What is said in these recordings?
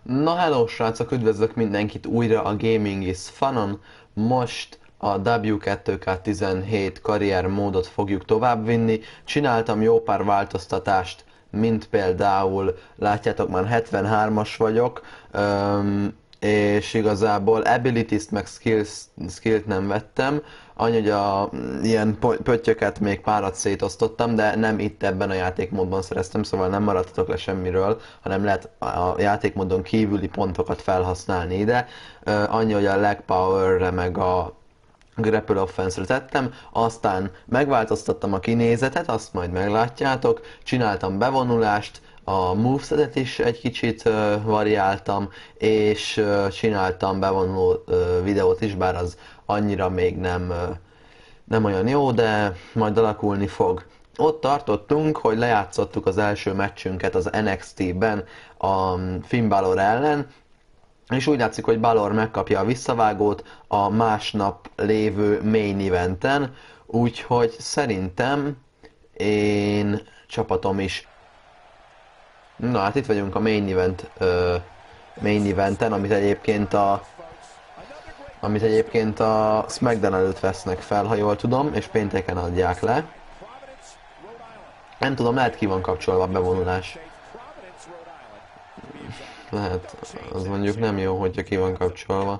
Na hello srácok, üdvözlök mindenkit újra a Gaming is Funon. Most a W2K17 karrier módot fogjuk továbbvinni. Csináltam jó pár változtatást, mint például, látjátok, már 73-as vagyok, és igazából abilities-t meg skillt nem vettem. Annyi, hogy ilyen pöttyöket még párat szétosztottam, de nem itt ebben a játékmódban szereztem, szóval nem maradtatok le semmiről, hanem lehet a játékmódon kívüli pontokat felhasználni ide. Annyi, hogy a leg power-re meg a grapple offense-re tettem, aztán megváltoztattam a kinézetet, azt majd meglátjátok, csináltam bevonulást, a movesetet is egy kicsit variáltam, és csináltam bevonuló videót is, bár az annyira még nem olyan jó, de majd alakulni fog. Ott tartottunk, hogy lejátszottuk az első meccsünket az NXT-ben a Finn Balor ellen, és úgy látszik, hogy Balor megkapja a visszavágót a másnap lévő main eventen, úgyhogy szerintem én csapatom is. Na hát itt vagyunk a main eventen, amit egyébként a SmackDown előtt vesznek fel, ha jól tudom, és pénteken adják le. Nem tudom, lehet ki van kapcsolva a bevonulás. Lehet, az mondjuk nem jó, hogyha ki van kapcsolva.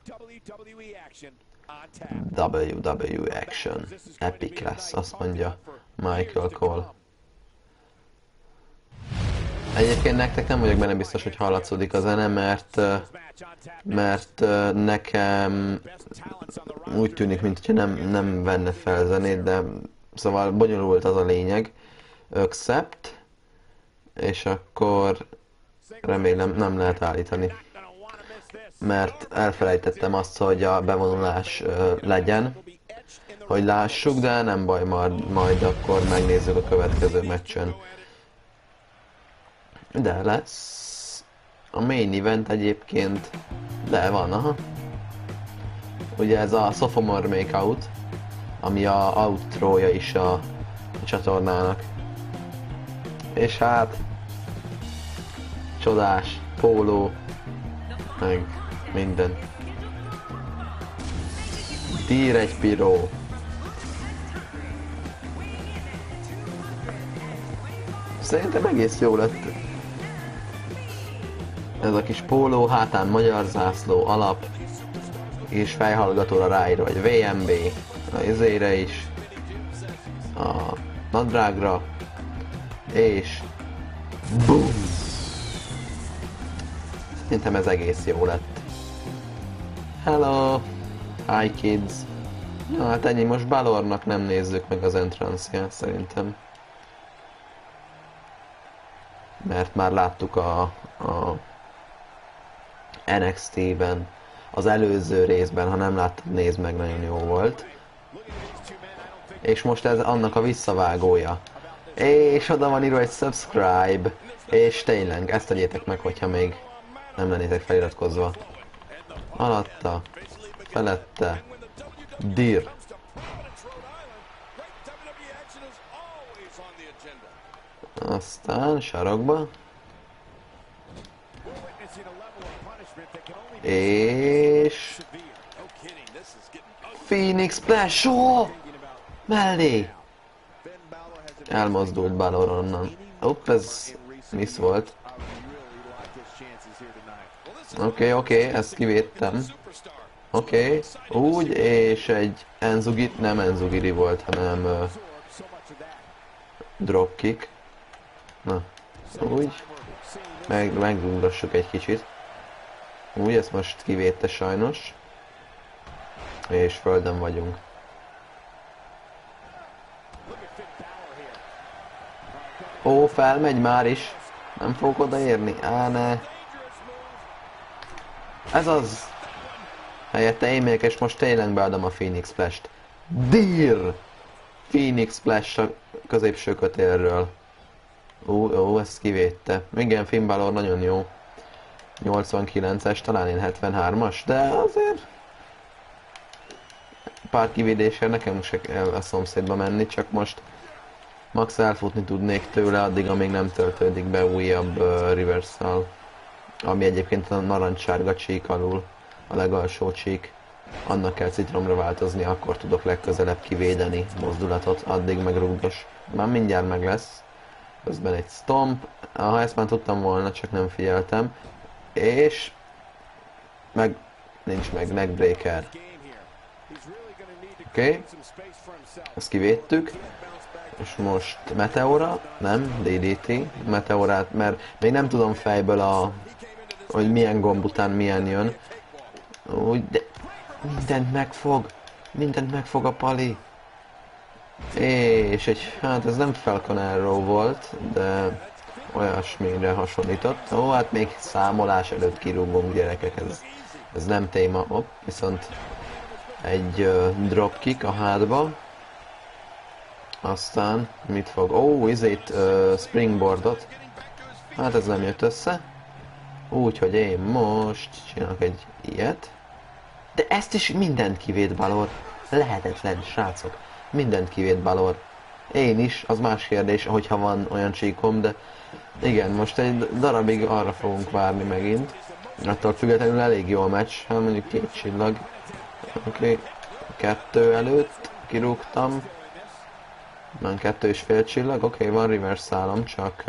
WWE Action. Epic lesz, azt mondja Michael Cole. Egyébként nektek nem vagyok benne biztos, hogy hallatszódik a zene, mert nekem úgy tűnik, mintha nem venne fel zenét, de szóval bonyolult az a lényeg. Accept, és akkor remélem nem lehet állítani. Mert elfelejtettem azt, hogy a bevonulás legyen, hogy lássuk, de nem baj, majd akkor megnézzük a következő meccsen. De lesz a main event egyébként, de van, aha. Ugye ez a Sophomore Makeout, ami a outro-ja is a csatornának. És hát csodás, póló, meg minden. Tír egy piró. Szerintem egész jó lett. Ez a kis póló, hátán magyar zászló, alap, és fejhallgatóra ráírva, vagy VMB, a izére is, a nadrágra, és BOOM! Szerintem ez egész jó lett. Hello! Hi kids! Na hát ennyi, most Balornak nem nézzük meg az entrance-ját szerintem. Mert már láttuk a NXT-ben, az előző részben, ha nem láttad, nézd meg, nagyon jó volt. És most ez annak a visszavágója. És oda van írva egy subscribe, és tényleg, ezt tegyétek meg, hogyha még nem lennétek feliratkozva. Alatta, felette, dir. Aztán sarokba. És Phoenix Splash, mellé! Elmozdult Balor onnan. Ez miss volt. Oké, ezt kivédtem. Úgy, és egy Enzugit, nem Enzugiri volt, hanem dropkick. Na, úgy. Megugrassuk egy kicsit. Úgy, ezt most kivédte sajnos. És földön vagyunk. Ó, felmegy már is. Nem fogok odaérni? Á, ne. Ez az. Helyette én megyek, és most tényleg beadom a Phoenix Splash-t. Dir! Phoenix Splash a középső kötélről. Ó, ezt kivédte. Igen, Finn Balor nagyon jó. 89-es, talán én 73-as, de azért pár kivédéssel nekem se kell a szomszédba menni, csak most max elfutni tudnék tőle addig, amíg nem töltődik be újabb reversal. ami egyébként a narancssárga csík alul, a legalsó csík. Annak kell citromra változni, akkor tudok legközelebb kivédeni mozdulatot, addig meg rugdos. Már mindjárt meg lesz. Közben egy stomp, ezt már tudtam volna, csak nem figyeltem. És... nincs meg, neckbreaker. Oké. Ezt kivédtük. És most Meteora, nem, DDT, Meteorát, mert még nem tudom fejből hogy milyen gomb után milyen jön. Úgy, de mindent megfog a Pali. És hát ez nem Falcon Arrow volt, de olyasmire hasonlított. Ó, hát még számolás előtt kirúgunk, gyerekek, ez nem téma. Viszont egy dropkick a hátba. Aztán mit fog? Springboardot. Hát ez nem jött össze. Úgyhogy én most csinálok egy ilyet. De ezt is mindent kivéd Balor. Lehetetlen, srácok. Mindent kivéd Balor. Én is, az más kérdés, hogyha van olyan csíkom, de igen, most egy darabig arra fogunk várni megint. Attól függetlenül elég jó a meccs, hát mondjuk 2 csillag. Oké, 2 előtt kirúgtam. Már 2,5 csillag, oké, van reverse-szálom, csak...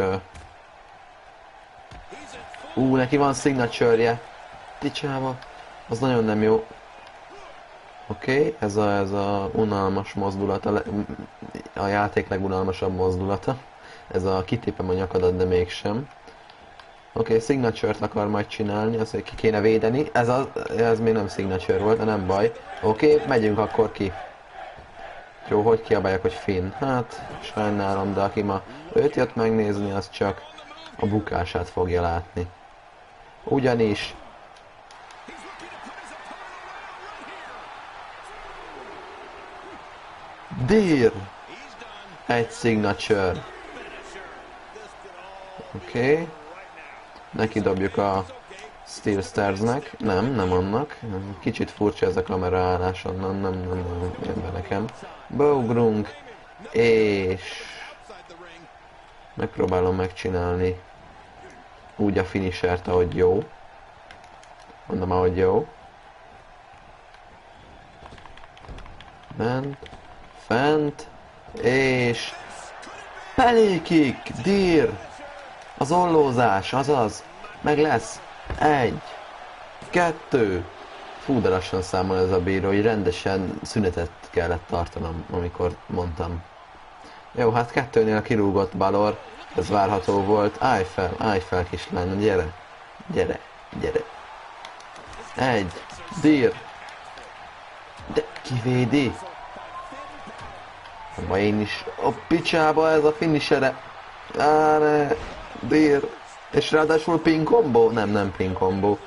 neki van signature-je. Picsába. Az nagyon nem jó. Oké, ez a unalmas mozdulat, a játék legunalmasabb mozdulata. Ez a kitépem a nyakadat, de mégsem. Oké, signature-t akar majd csinálni, azt hogy ki kéne védeni. Ez még nem signature volt, de nem baj. Oké, megyünk akkor ki. Jó, hogy kiabáljak, hogy Finn? Hát, sajnálom, de aki ma őt jött megnézni, az csak a bukását fogja látni. Ugyanis... Deer! Egy signature. Oké. Neki dobjuk a Steel Starsnek. Nem annak. Kicsit furcsa ez a kameraállás onnan, nem jön be nekem. Beugrunk, és megpróbálom megcsinálni úgy a finishert, ahogy jó. Mondom, ahogy jó. Fent, és belly kick, Deer! Az ollózás, azaz, meg lesz. 1, 2. Fú, de lassan számol ez a bíró, hogy rendesen szünetet kellett tartanom, amikor mondtam. Jó, hát 2-nél kirúgott Balor, ez várható volt. Állj fel kislány, gyere. 1, Deer. De kivédi. Ma én is. A picsába ez a finishere. Ne. Deer. És ráadásul pin combo? Nem pin combo.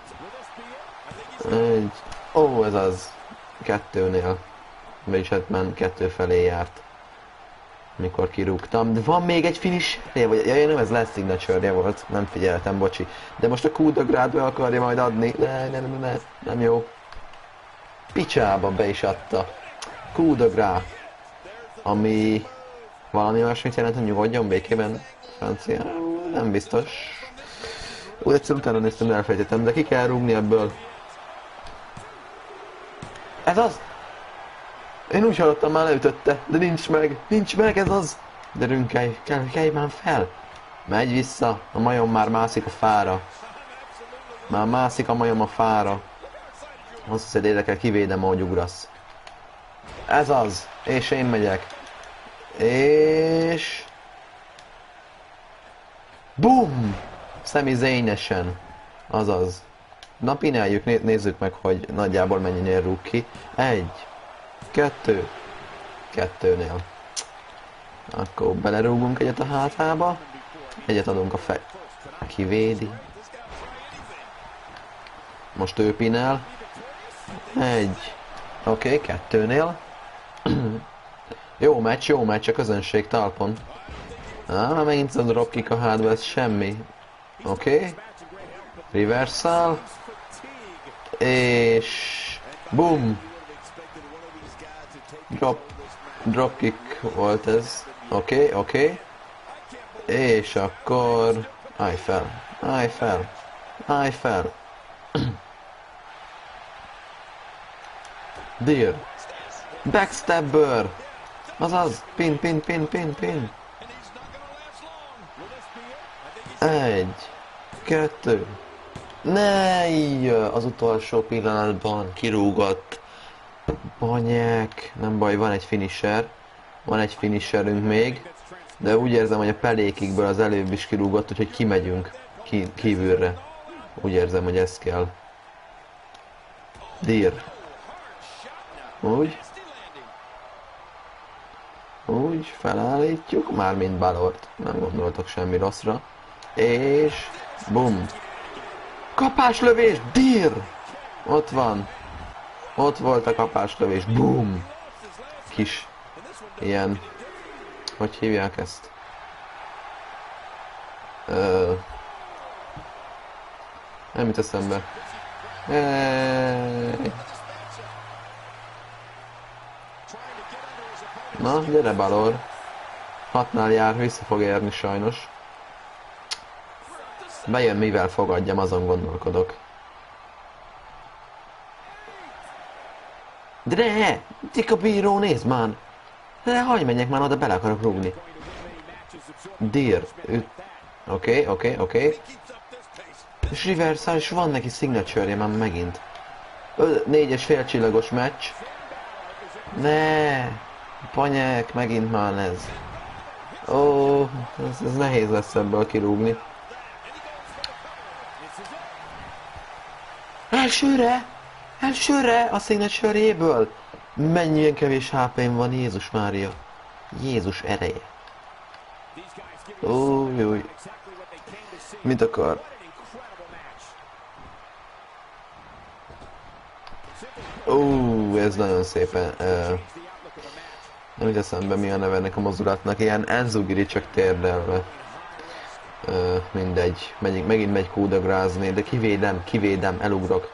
Ez az. 2-nél. Vagyis hát már 2 felé járt. Mikor kirúgtam. De van még egy finisherje? Vagy nem, ez lesz signature volt. Nem figyeltem, bocsi. De most a Coup de Grâce akarja majd adni. Nem jó. Picsába be is adta. Coup de Grâce. Ami valami olyasmit jelent, hogy nyugodjon békében. Francia. Nem biztos. Úgy egyszer utána néztem, elfejtettem, de ki kell rúgni ebből. Ez az! Én úgy hallottam, már leütötte, de nincs meg, ez az! De rünkelj, kelj már fel! Megy vissza, a majom már mászik a fára. Már mászik a majom a fára. Azt hiszed, érdekel, kivédem, ahogy ugrasz. Ez az! És én megyek. És... BUM! Sami Zayn-esen. Azaz. Na pineljük, nézzük meg, hogy nagyjából mennyinél rúg ki. 1, 2, 2-nél. Akkor belerúgunk egyet a hátába. Egyet adunk a fej. Kivédi. Most ő pinel. 1. Oké, 2-nél. Jó meccs, a közönség talpon. Már megint a dropkick a hátba, ez semmi. Oké. Reversal. És... BUM! Dropkick volt ez. Oké. És akkor... Állj fel. Állj fel! Dear! Backstabber! Azaz! Pin, pin, pin, pin, pin! Egy, kettő. Ne, így az utolsó pillanatban kirúgott. Banyek. Nem baj, van egy finisher. Van egy finisherünk még. De úgy érzem, hogy a pelékikből az előbb is kirúgott, úgyhogy kimegyünk kívülre. Úgy érzem, hogy ez kell. Dear. Úgy. Úgy, felállítjuk. Mármint Balort. Nem gondoltok semmi rosszra. És... bum! Kapáslövés! Dear! Ott van. Ott volt a kapáslövés. Bum! Kis... ilyen... hogy hívják ezt? Nem jut eszembe. Na, gyere Balor. 6-nál jár, vissza fog érni sajnos. Bejön, mivel fogadjam, azon gondolkodok. De ne! Tika bíró, nézd már! De hagyj menjek már oda, bele akarok rúgni. Dear. Oké. És Riverside, és van neki signature-je már megint. 4-es félcsillagos meccs. Ne! Panyek, megint már ez. Ó, ez nehéz lesz ebből kirúgni. Elsőre a signature-jéből. Mennyien kevés HP-n van, Jézus Mária. Jézus ereje. Új. Mit akar? Ez nagyon szépen... nem jut eszembe, mi a neve ennek a mozdulatnak. Ilyen enzugiri, csak térdelve. Mindegy. Megint megy kúdagrázni, de kivédem, elugrok.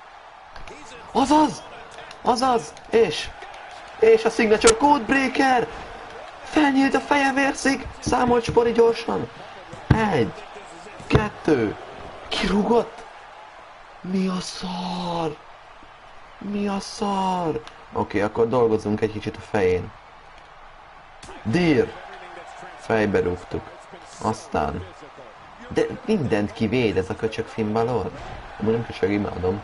Azaz! És a signature codebreaker! Felnyílt a feje, vérszik! Számolt Spori gyorsan! 1, 2, kirúgott? Mi a szar? Oké, akkor dolgozzunk egy kicsit a fején. Dear! Fejbe rúgtuk. Aztán... de mindent kivéd ez a köcsög Finn Balor? Nem köcsög, imádom.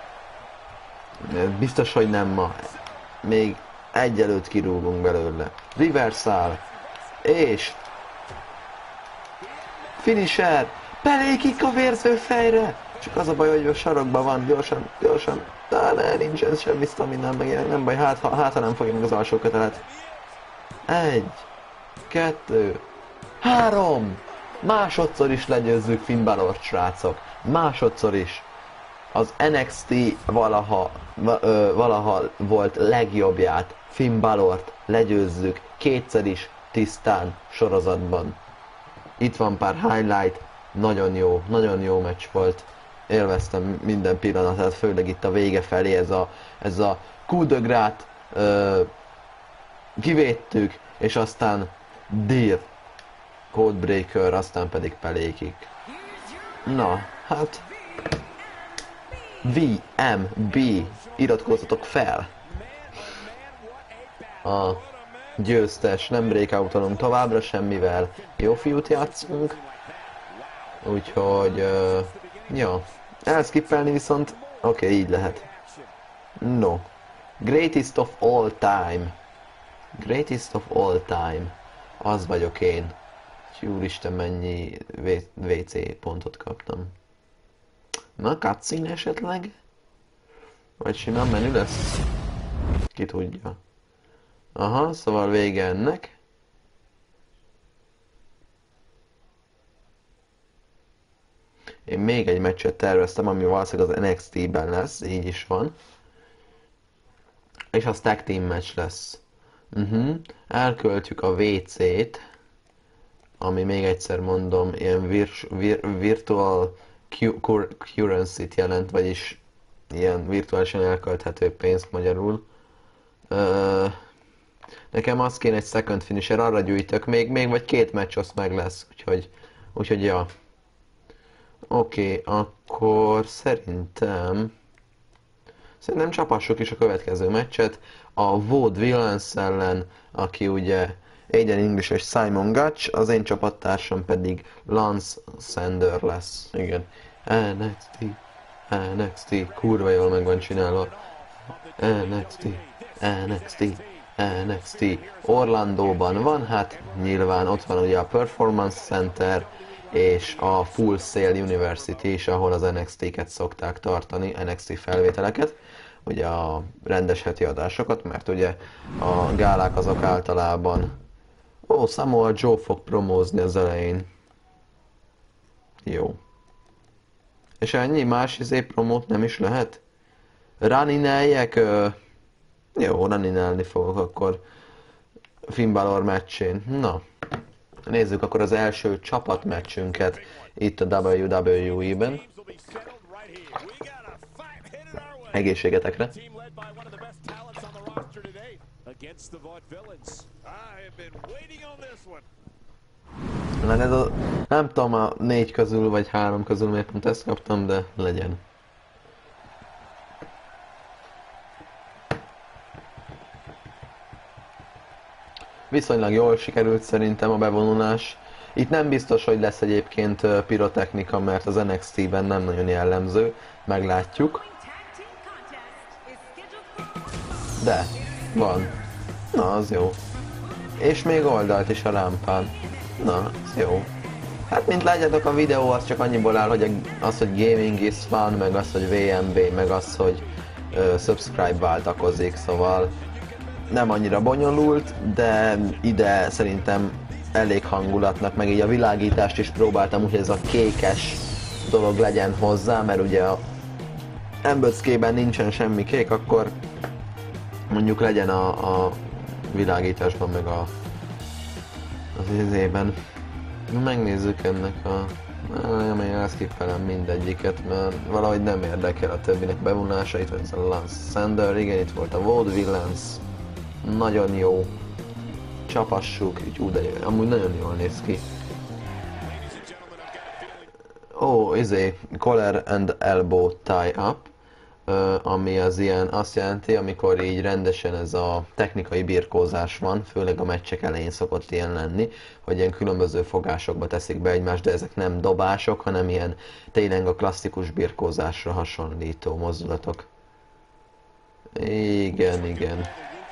Biztos, hogy nem ma. Még egy előtt kirúgunk belőle. Reversal. És... finisher. Belékik a vérző fejre. Csak az a baj, hogy a sarokban van. Gyorsan. De nincs ez semmi staminám, meg nem baj. Hát ha nem fogja meg az alsó kötelet. 1, 2, 3. Másodszor is legyőzzük Finn Balort, srácok. Másodszor is. Az NXT valaha volt legjobbját, Finn Balort legyőzzük kétszer is tisztán sorozatban. Itt van pár highlight, nagyon jó meccs volt. Élveztem minden pillanatát, főleg itt a vége felé ez a coup de grâce, kivédtük, és aztán Dear, Codebreaker, aztán pedig pelékik. Na, hát... VMB, iratkozzatok fel! A győztes, nem breakoutolunk továbbra semmivel, jó fiút játszunk. Úgyhogy, ja, elskippelni viszont, oké, így lehet. No, greatest of all time. Greatest of all time. Az vagyok én. Úristen, mennyi WC pontot kaptam. Na, cutscene esetleg? Vagy simán menü lesz? Ki tudja. Aha, szóval vége ennek. Én még egy meccset terveztem, ami valószínűleg az NXT-ben lesz, így is van. És az tag team meccs lesz. Elköltjük a WC-t, ami még egyszer mondom, ilyen virtual currency-t jelent, vagyis ilyen virtuálisan elkölthető pénzt magyarul. Nekem az kéne egy second finisher, arra gyűjtök még vagy 2 meccs, az meg lesz, úgyhogy ja. Oké, akkor akkor szerintem csapassuk is a következő meccset. A Vaud Villains ellen, aki ugye Aiden English és Simon Gutch, az én csapattársam pedig Lance Sander lesz. Igen. NXT, kurva jól meg van csinálva. NXT. Orlandóban van, hát nyilván ott van ugye a Performance Center és a Full Sail University is, ahol az NXT-ket szokták tartani, NXT felvételeket, ugye a rendes heti adásokat, mert ugye a gálák azok általában... Samoa Joe fog promózni az elején. Jó. És ennyi? Más promót nem is lehet? Runninelljek? Jó, runninelni fogok akkor Finn Balor meccsén. Na, nézzük akkor az első csapatmeccsünket itt a WWE-ben. Egészségetekre! Na, ez a, nem tudom a 4 közül vagy 3 közül miért pont ezt kaptam, de legyen. Viszonylag jól sikerült szerintem a bevonulás. Itt nem biztos, hogy lesz egyébként pirotechnika, mert az NXT-ben nem nagyon jellemző, meglátjuk. De, van. Na, az jó. És még oldalt is a lámpán. Na, az jó. Hát, mint látjátok, a videó az csak annyiból áll, hogy az, hogy gaming is fun, meg az, hogy VMB, meg az, hogy subscribe váltakozik, szóval nem annyira bonyolult, de ide szerintem elég hangulatnak, meg így a világítást is próbáltam, hogy ez a kékes dolog legyen hozzá, mert ugye a MBCK-ben nincsen semmi kék, akkor mondjuk legyen a világításban, meg az izében. Megnézzük ennek a... Én elszkippelem mindegyiket, mert valahogy nem érdekel a többinek bevonulása. Itt van ez a Lance Sander, igen, itt volt a Vaud Villains. Nagyon jó. Csapassuk, így de amúgy nagyon jól néz ki. Collar and elbow tie-up, ami az ilyen, azt jelenti, amikor így rendesen ez a technikai birkózás van, főleg a meccsek elején szokott ilyen lenni, hogy ilyen különböző fogásokba teszik be egymást, de ezek nem dobások, hanem ilyen tényleg a klasszikus birkózásra hasonlító mozdulatok. Igen.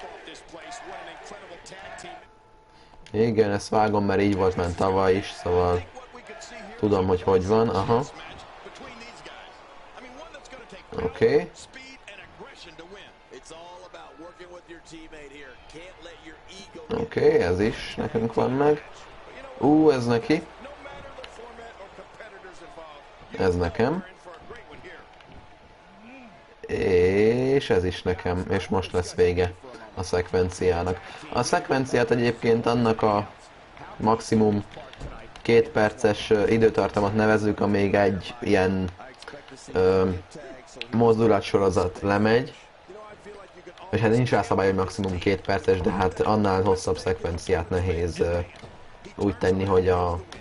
Igen, ezt vágom, mert így volt már tavaly is, szóval tudom, hogy van, aha. Oké. Oké, ez is nekünk van meg. Ez neki. Ez nekem. És ez is nekem, és most lesz vége a szekvenciának. A szekvenciát egyébként annak a maximum 2 perces időtartamot nevezzük, amíg egy ilyen mozdulatsorozat lemegy. És hát nincs rá szabály, hogy maximum 2 perces, de hát annál hosszabb szekvenciát nehéz úgy tenni, hogy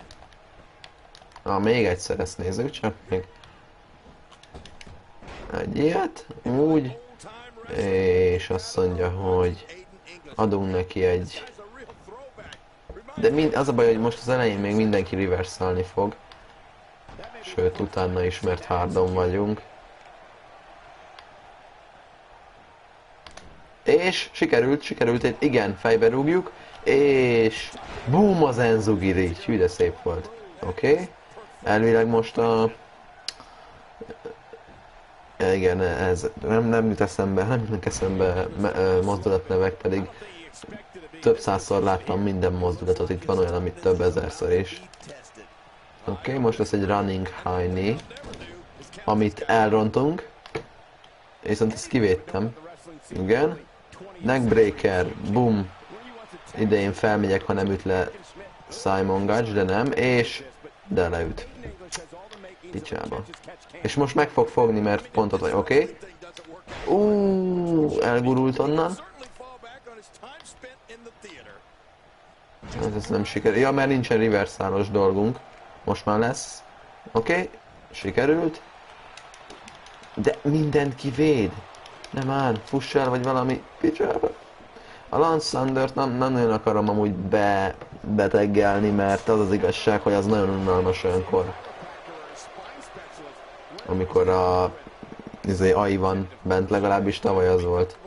még egyszer ezt nézzük, csak még egy ilyet, úgy, és azt mondja, hogy adunk neki egy... De az a baj, hogy most az elején még mindenki reversalni fog. Sőt, utána is, mert hardon vagyunk. És sikerült, igen, fejbe rúgjuk, és boom, az Enzugiri, hű de szép volt. Oké. Elvileg most a... Igen, ez nem jut eszembe, nem jutnak eszembe mozdulatnevek, pedig több százszor láttam minden mozdulatot, itt van olyan, amit több ezerszer is. Oké, most lesz egy running high knee, amit elrontunk, viszont ezt kivédtem. Igen. Neckbreaker, boom. Idején felmegyek, ha nem üt le Simon Gutch, de nem, de leüt. Picsába. És most meg fog fogni, mert pontot vagy, oké. Elgurult onnan. Ez nem sikerült. Ja, mert nincsen reversálos dolgunk. Most már lesz. Oké, sikerült. De mindent kivéd. Nem áll, fuss el, vagy valami picsába. A Lance Sandert nem nagyon akarom amúgy beteggelni, mert az az igazság, hogy az nagyon unalmas olyankor. Amikor a AI van bent, legalábbis tavaly az volt.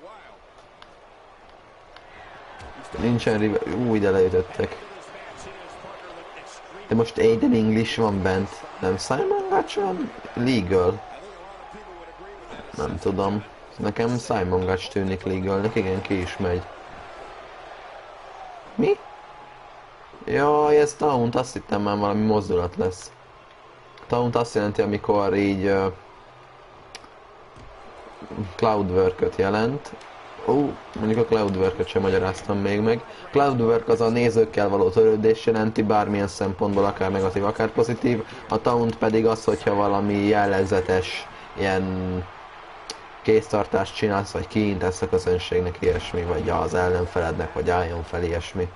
Nincsen river... ide leütöttek. De most Aiden English van bent. Nem Simon Gotch van? Legal. Nem tudom. Nekem Simon Gotch tűnik legalnek, igen, ki is megy. Mi? Jaj, ez taunt, azt hittem már valami mozdulat lesz. Taunt azt jelenti, amikor így Cloudwork-öt jelent. Mondjuk a Cloudwork-öt sem magyaráztam még meg. Cloudwork az a nézőkkel való törődés jelenti, bármilyen szempontból, akár negatív, akár pozitív. A taunt pedig az, hogyha valami jellegzetes ilyen kéztartást csinálsz, vagy kiintesz a közönségnek ilyesmi, vagy az ellenfelednek, hogy álljon fel ilyesmi.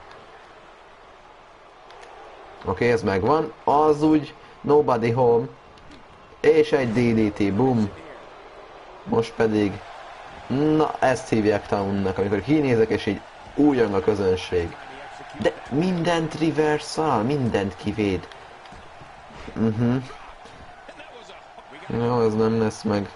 Oké, ez megvan. Az úgy Nobody Home. És egy DDT, boom. Most pedig... Na, ezt hívják Townnak, amikor kinézek és így újjong a közönség. De mindent reversal, mindent kivéd. Jó, ez nem lesz meg.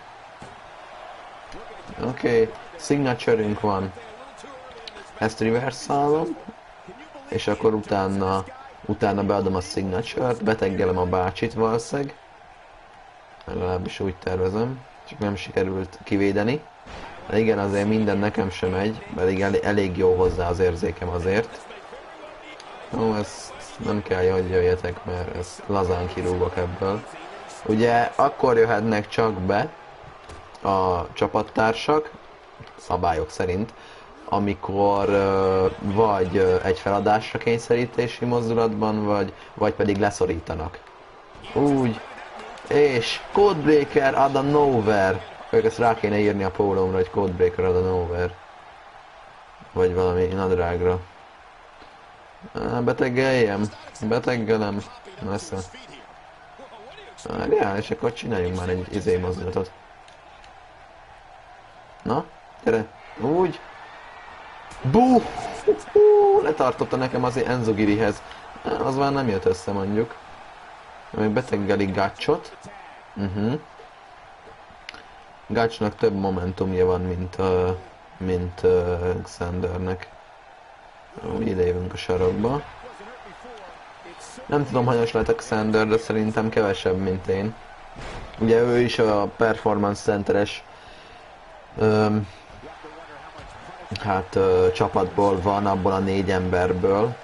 Oké, signature-ünk van. Ezt reversalom. És akkor utána beadom a signature-t, beteggelem a bácsit valószínűleg. Legalábbis úgy tervezem. Csak nem sikerült kivédeni. De igen, azért minden nekem sem megy, pedig elég jó hozzá az érzékem azért. Ó, ezt nem kell, hogy jöjjetek, mert ezt lazán kirúgok ebből. Ugye akkor jöhetnek csak be a csapattársak, szabályok szerint, amikor vagy egy feladásra kényszerítési mozdulatban, vagy pedig leszorítanak. Úgy. És Codebreaker ad a nowhere. Ezt rá kéne írni a pólómra, hogy Codebreaker ad a nowhere. Vagy valami nadrágra. Beteggeljem. Beteggelem. Messze. Ja, és akkor csináljunk már egy mozdulatot. Na, gyere. Úgy. Bú! Letartotta nekem az Enzogirihez. Az már nem jött össze mondjuk. Még beteggelik Gatchot. Gatchnak több momentumja van, mint Xandernek. Ide jövünk a sarokba. Nem tudom, hanyas lehet a Xander, de szerintem kevesebb, mint én. Ugye ő is a Performance Center-es csapatból van, abból a 4 emberből,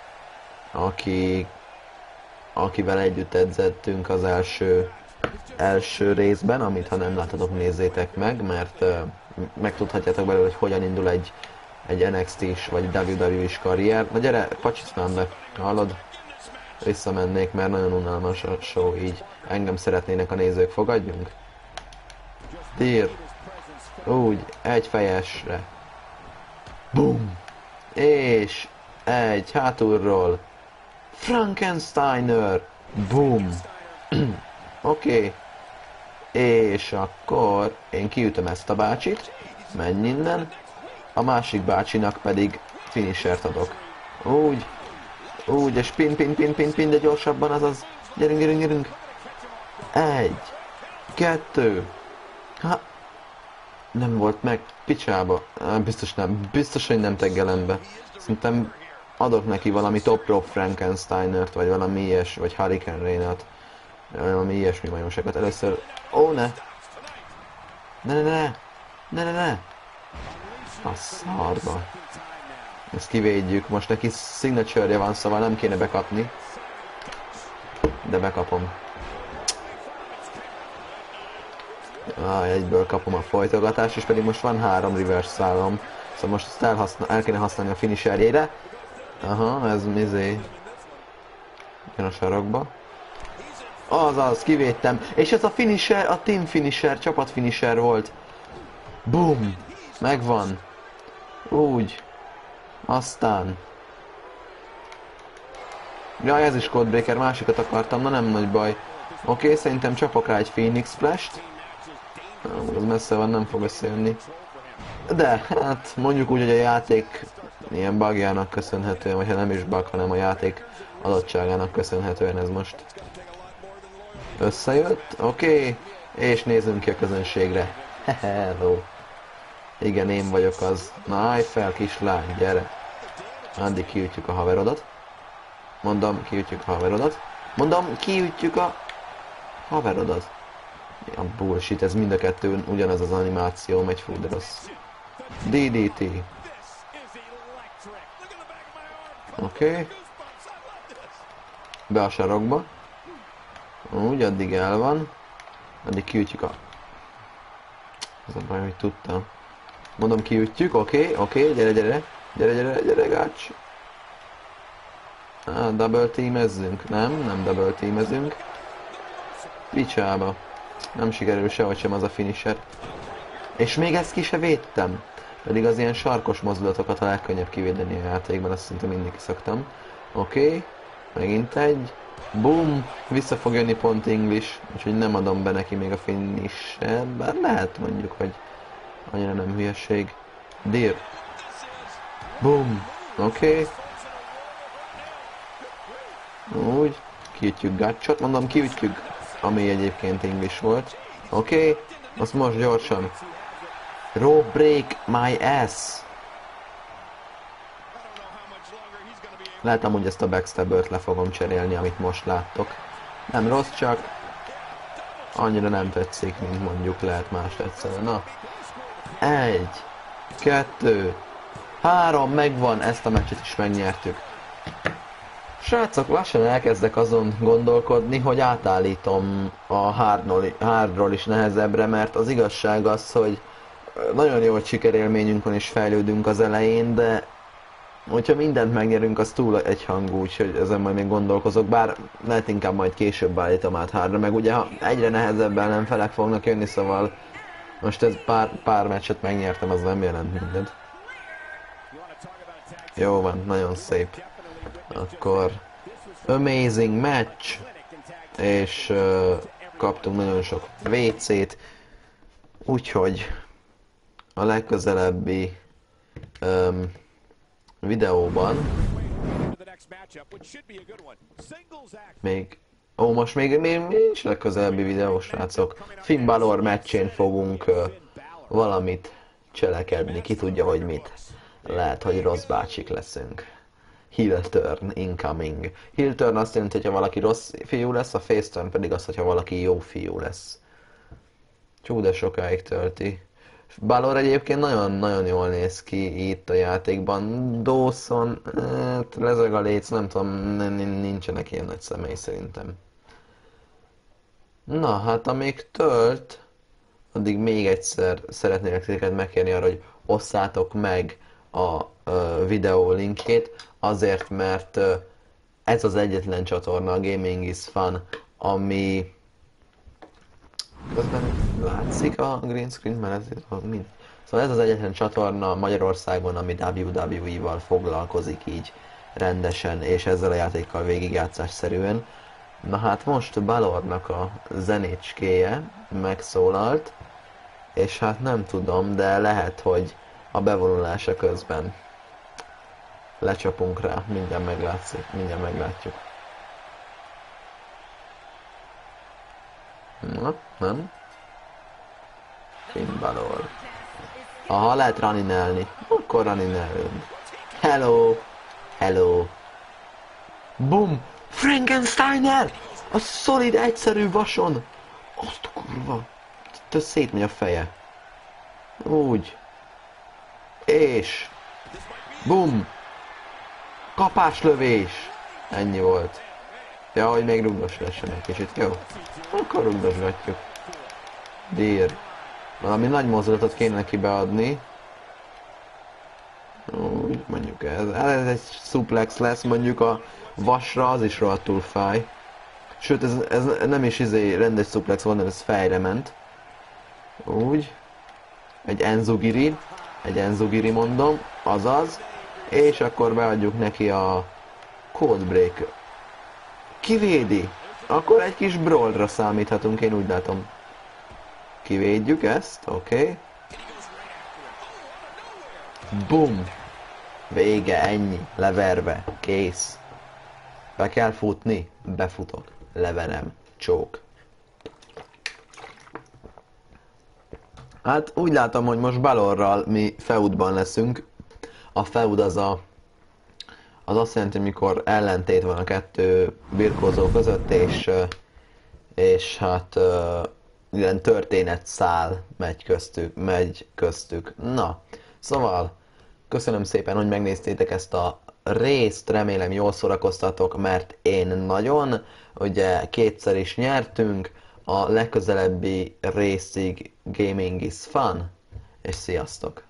akivel együtt edzettünk az első részben, amit ha nem láttatok, nézzétek meg, mert megtudhatjátok belőle, hogy hogyan indul egy NXT-s vagy WWE-s karrier. Na gyere, pacsisztám be, hallod? Visszamennék, mert nagyon unalmas a show így. Engem szeretnének a nézők, fogadjunk? Tír. Úgy, egy fejesre. Bum! És egy hátulról. Frankensteiner! Bum! Oké. És akkor én kiütöm ezt a bácsit. Menj innen. A másik bácsinak pedig finishert adok. Úgy. Úgy, és pin, de gyorsabban, azaz. Gyerünk. 1, 2. Ha. Nem volt meg. Picsába. Biztos nem. Biztos, hogy nem teggelem be. Szerintem adok neki valami Top Rope Frankensteinert, vagy valami ilyes, vagy Hurricane Rain-at. Valami ilyesmi majomságot. Először... Ó, ne! Ne! A szarba. Ezt kivédjük. Most neki signature-je van, szóval nem kéne bekapni. De bekapom. Egyből kapom a folytogatást, és pedig most van 3 reverse-szálom. Szóval most ezt el kéne használni a finisherjére. Aha, ez mizé. Jön a sarokba. Azaz, kivédtem. És ez a finisher, a team finisher, csapat finisher volt. Boom! Megvan. Úgy. Aztán. Jaj, ez is Codebreaker, másikat akartam, na nem nagy baj. Oké, szerintem csapok rá egy Phoenix Splash-t. Az messze van, nem fog összejönni. De hát mondjuk úgy, hogy a játék ilyen bugjának köszönhetően, vagy ha nem is bug, hanem a játék adottságának köszönhetően ez most összejött. Oké, és nézzünk ki a közönségre. Hello. Igen, én vagyok az. Na állj fel, kislány, gyere. Addig kiütjük a haverodat. Mondom, kiütjük a haverodat. Mondom, kiütjük a haverodat. A bullshit, ez mind a kettőn ugyanaz az animáció, megy fú, de rossz. DDT. Oké. Be a sarokba. Úgy, addig el van. Addig kiütjük a... Ez a baj, hogy tudtam. Mondom, kiütjük, oké, gyere, gyere. Gyere, gács. Double teamezzünk. Nem double teamezünk. Picsába. Nem sikerül sehogy sem az a finisher. És még ezt ki se védtem. Pedig az ilyen sarkos mozdulatokat a legkönnyebb kivédeni a játékban, azt szinte mindig kiszoktam. Oké, megint egy. Boom! Vissza fog jönni pont English, úgyhogy nem adom be neki még a finisher, bár lehet mondjuk, hogy annyira nem hülyeség. Dear. Boom! Oké. Úgy. Kiütjük gácsot, mondom kiütjük, ami egyébként English volt. Oké. Azt most gyorsan. Rope break my ass. Lehet amúgy ezt a backstabbert le fogom cserélni, amit most láttok. Nem rossz, csak annyira nem tetszik, mint mondjuk lehet más tetszene. Na. 1, 2, 3, megvan, ezt a meccset is megnyertük. Srácok, lassan elkezdek azon gondolkodni, hogy átállítom a hardról is nehezebbre, mert az igazság az, hogy nagyon jó sikerélményünk és fejlődünk az elején, de hogyha mindent megnyerünk, az túl egyhangú, úgyhogy ezen majd még gondolkozok, bár lehet inkább majd később állítom át hardra, meg ugye ha egyre nehezebb ellenfelek fognak jönni, szóval most ez pár meccset megnyertem, az nem jelent mindent. Jó van, nagyon szép. Akkor amazing match, és kaptunk nagyon sok WC-t, úgyhogy a legközelebbi videóban most még nincs legközelebbi videó, srácok. Finn Balor meccsén fogunk valamit cselekedni, ki tudja, hogy mit. Lehet, hogy rossz bácsik leszünk. Heel turn incoming. Heel turn azt jelenti, hogyha valaki rossz fiú lesz, a face turn pedig azt, hogyha valaki jó fiú lesz. Csú, de sokáig tölti. Balor egyébként nagyon-nagyon jól néz ki itt a játékban. Dawson, lezeg a léc, nem tudom, nincsenek ilyen nagy személy szerintem. Na, hát amíg tölt, addig még egyszer szeretnélek titeket megkérni arra, hogy osszátok meg a videó linkjét, azért, mert ez az egyetlen csatorna, a Gaming is Fun, ami... Közben látszik a green screen mellett, mind. Szóval ez az egyetlen csatorna Magyarországon, ami WWE-val foglalkozik így rendesen, és ezzel a játékkal végigjátszásszerűen. Na hát most Balornak a zenécskéje megszólalt, és hát nem tudom, de lehet, hogy a bevonulása közben lecsapunk rá, mindjárt meglátszik, mindjárt meglátjuk. Na, nem? Finn Balor. Aha, lehet raninelni. Akkor raninelünk. Hello! Hello! Boom! Frankensteiner! A szolid egyszerű vason! Azt a kurva! Itt szétmegy a feje. Úgy. És... Boom! Kapáslövés! Ennyi volt. Ja, hogy még rugdosgassam egy kicsit, jó? Akkor rugdosgatjuk. Dear. Valami nagy mozdulatot kéne neki beadni. Úgy, mondjuk ez egy suplex lesz, mondjuk a vasra az is rohadtul fáj. Sőt, ez nem is rendes suplex volt, hanem ez fejre ment. Úgy. Egy enzugiri mondom, azaz. És akkor beadjuk neki a Codebreaker. Kivédi. Akkor egy kis brawlra számíthatunk, én úgy látom. kivédjük ezt, oké. Bum! Vége, ennyi, leverve, kész. Be kell futni? Befutok. Leverem. Csók. Hát úgy látom, hogy most Balorral mi feudban leszünk. A feud az azt jelenti, mikor ellentét van a kettő birkózó között, és hát ilyen történetszál megy köztük. Na, szóval köszönöm szépen, hogy megnéztétek ezt a részt, remélem jól szórakoztatok, mert én nagyon, ugye kétszer is nyertünk, a legközelebbi részig gaming is fun, és sziasztok!